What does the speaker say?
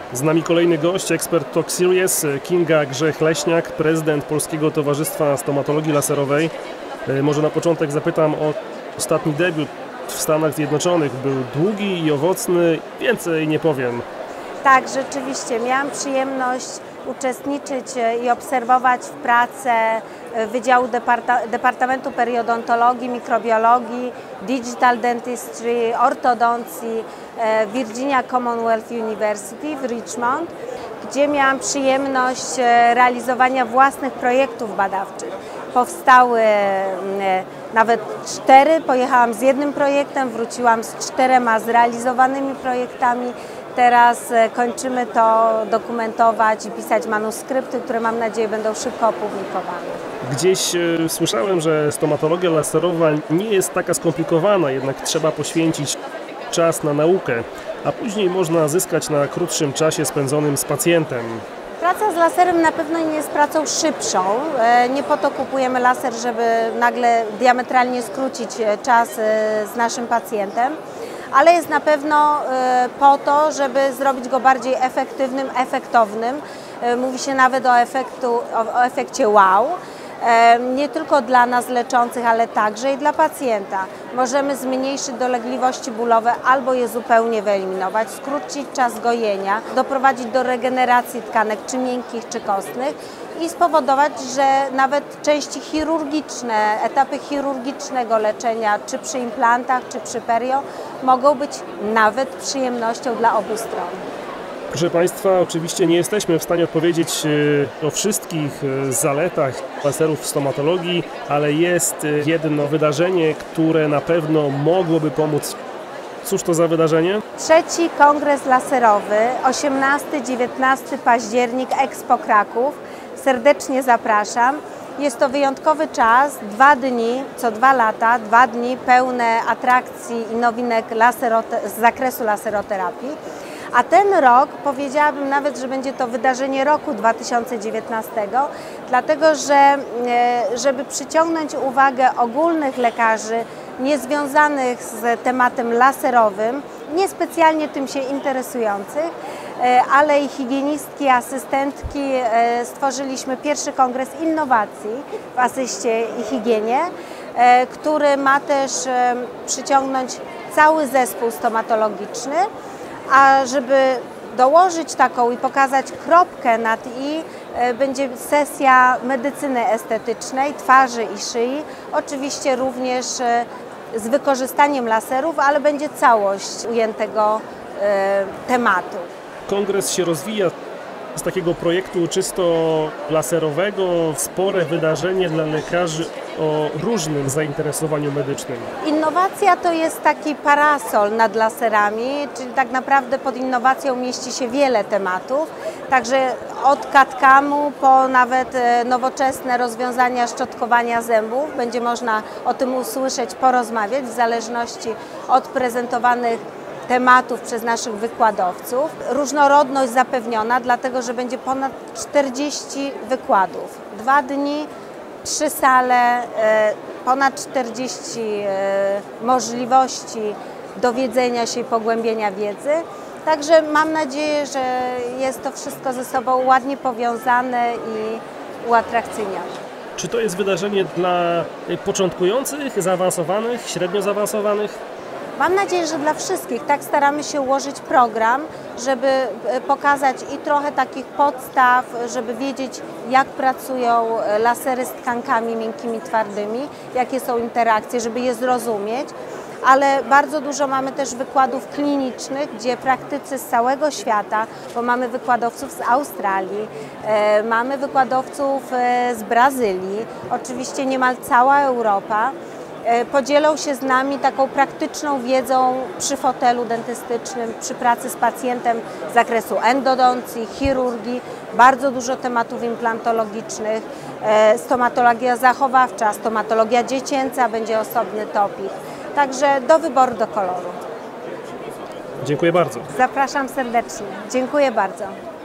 Z nami kolejny gość, ekspert Talk Series, Kinga Grzech-Leśniak, prezydent Polskiego Towarzystwa Stomatologii Laserowej. Może na początek zapytam o ostatni debiut w Stanach Zjednoczonych. Był długi i owocny, więcej nie powiem. Tak, rzeczywiście. Miałam przyjemność uczestniczyć i obserwować pracę Wydziału Departamentu Periodontologii, Mikrobiologii, Digital Dentistry, Ortodoncji Virginia Commonwealth University w Richmond, gdzie miałam przyjemność realizowania własnych projektów badawczych. Powstały nawet 4, pojechałam z jednym projektem, wróciłam z 4 zrealizowanymi projektami. Teraz kończymy to dokumentować i pisać manuskrypty, które mam nadzieję będą szybko opublikowane. Gdzieś słyszałem, że stomatologia laserowa nie jest taka skomplikowana, jednak trzeba poświęcić czas na naukę, a później można zyskać na krótszym czasie spędzonym z pacjentem. Praca z laserem na pewno nie jest pracą szybszą. Nie po to kupujemy laser, żeby nagle diametralnie skrócić czas z naszym pacjentem, ale jest na pewno po to, żeby zrobić go bardziej efektywnym, efektownym. Mówi się nawet o efekcie wow. Nie tylko dla nas leczących, ale także i dla pacjenta. Możemy zmniejszyć dolegliwości bólowe albo je zupełnie wyeliminować, skrócić czas gojenia, doprowadzić do regeneracji tkanek, czy miękkich, czy kostnych i spowodować, że nawet części chirurgiczne, etapy chirurgicznego leczenia, czy przy implantach, czy przy perio, mogą być nawet przyjemnością dla obu stron. Proszę Państwa, oczywiście nie jesteśmy w stanie odpowiedzieć o wszystkich zaletach laserów w stomatologii, ale jest jedno wydarzenie, które na pewno mogłoby pomóc. Cóż to za wydarzenie? 3. Kongres Laserowy, 18-19 październik, Expo Kraków. Serdecznie zapraszam. Jest to wyjątkowy czas, 2 dni, co 2 lata, 2 dni pełne atrakcji i nowinek z zakresu laseroterapii. A ten rok powiedziałabym nawet, że będzie to wydarzenie roku 2019, dlatego że żeby przyciągnąć uwagę ogólnych lekarzy niezwiązanych z tematem laserowym, niespecjalnie tym się interesujących, ale i higienistki, asystentki, stworzyliśmy pierwszy kongres innowacji w asyście i higienie, który ma też przyciągnąć cały zespół stomatologiczny. A żeby dołożyć taką i pokazać kropkę nad i, będzie sesja medycyny estetycznej, twarzy i szyi, oczywiście również z wykorzystaniem laserów, ale będzie całość ujętego tematu. Kongres się rozwija z takiego projektu czysto laserowego, spore wydarzenie dla lekarzy o różnym zainteresowaniu medycznym. Innowacja to jest taki parasol nad laserami, czyli tak naprawdę pod innowacją mieści się wiele tematów, także od CAD/CAM-u po nawet nowoczesne rozwiązania szczotkowania zębów. Będzie można o tym usłyszeć, porozmawiać w zależności od prezentowanych tematów przez naszych wykładowców. Różnorodność zapewniona, dlatego że będzie ponad 40 wykładów. 2 dni, 3 sale, ponad 40 możliwości dowiedzenia się i pogłębienia wiedzy. Także mam nadzieję, że jest to wszystko ze sobą ładnie powiązane i uatrakcyjnione. Czy to jest wydarzenie dla początkujących, zaawansowanych, średnio zaawansowanych? Mam nadzieję, że dla wszystkich. Tak staramy się ułożyć program, żeby pokazać i trochę takich podstaw, żeby wiedzieć, jak pracują lasery z tkankami miękkimi, twardymi, jakie są interakcje, żeby je zrozumieć. Ale bardzo dużo mamy też wykładów klinicznych, gdzie praktycy z całego świata, bo mamy wykładowców z Australii, mamy wykładowców z Brazylii, oczywiście niemal cała Europa, podzielą się z nami taką praktyczną wiedzą przy fotelu dentystycznym, przy pracy z pacjentem z zakresu endodoncji, chirurgii, bardzo dużo tematów implantologicznych, stomatologia zachowawcza, stomatologia dziecięca, będzie osobny topik. Także do wyboru, do koloru. Dziękuję bardzo. Zapraszam serdecznie. Dziękuję bardzo.